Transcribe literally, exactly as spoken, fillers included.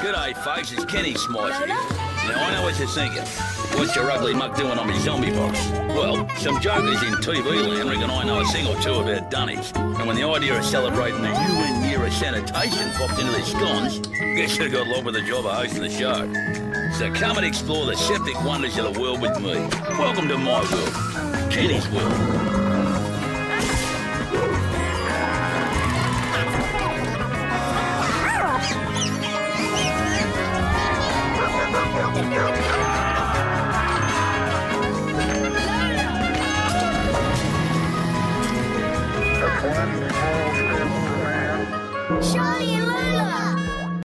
G'day, folks. It's Kenny Smythe. Now, I know what you're thinking. What's your ugly muck doing on me zombie box? Well, some jokers in T V land reckon I know a thing or two about dunnies. And when the idea of celebrating the U N year of sanitation popped into their scones, guess who got lobbed with the job of hosting the show? So come and explore the septic wonders of the world with me. Welcome to my world, Kenny's world. Charlie and Lou!